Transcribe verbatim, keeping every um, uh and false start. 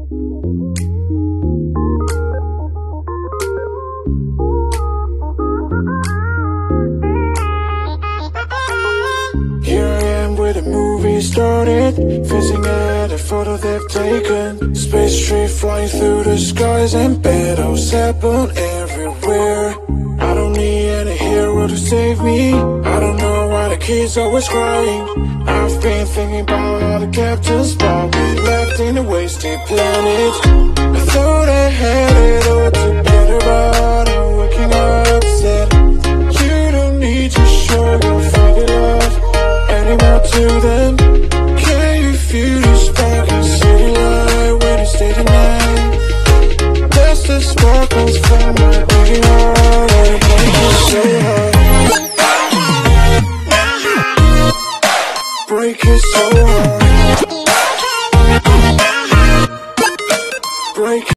Here I am where the movie started, facing at a photo they've taken. Space tree flying through the skies and battles happen everywhere. I don't need any hero to save me. I don't know why the kids always crying. I've been thinking about all the captains, but we left in a wasted planet. I thought I had it all together, but I'm waking up upset. You don't need to show your fake love anymore to them. Can you feel the spark in city light when it's day to night? That's the sparkles from my beating heart, and it breaks me so hard. Break it so hard. Break